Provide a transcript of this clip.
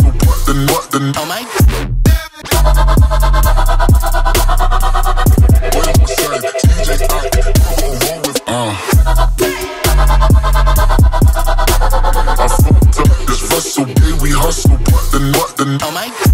hustle, but Oh my. I fucked up this Russell, baby, hustle, but Oh my.